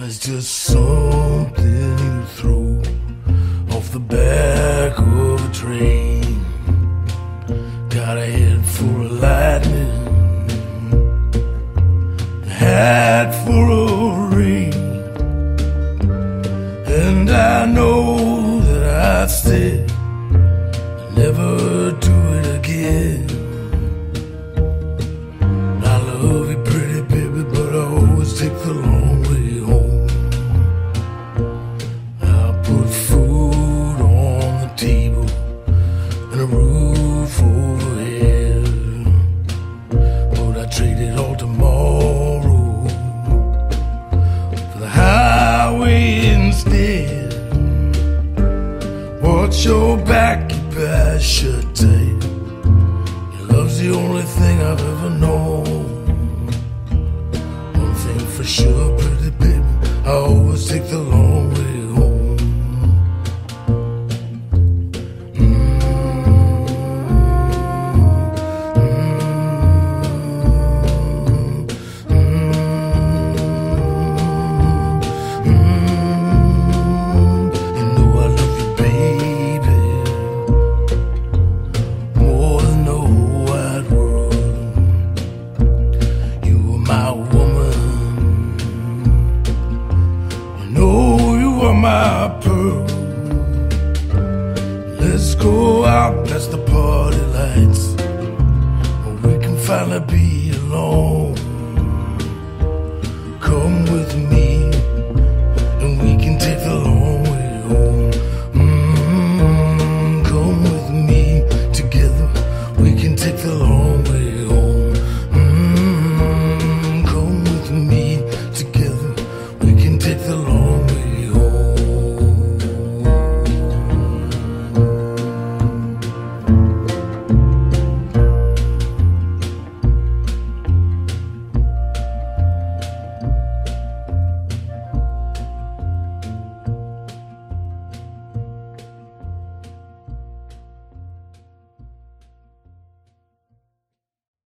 it's just something you throw off the back of a train. Got a head full of lightning, a hat full of rain, and I know that I'd stay, never do it again. I love you, pretty baby, but I always take the long way home. I put food on the table and a roof overhead, but I trade it all tomorrow for the highway instead. Watch your back, keep your eyes shut tight. Your love's the only thing I've ever known. One thing for sure, pretty baby, I always take the long way home. My pearl, let's go out past the party lights, where we can finally be alone. Come with me.